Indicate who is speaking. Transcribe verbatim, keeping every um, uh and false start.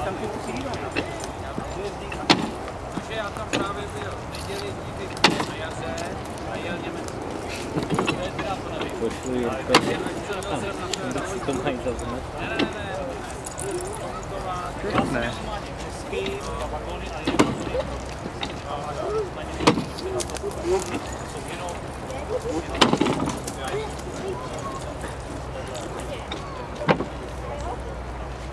Speaker 1: tam si musí dívat.
Speaker 2: Takže já tam právě byl neděli díky na jaře a jel Německu. To je teda to nevím.
Speaker 3: Pošlu Jirko. To mají zazmet.
Speaker 2: Ne, ne, ne. Komentovat.
Speaker 1: Ne.
Speaker 2: Český, vagony a jiné vagony. A na něm jsou jenom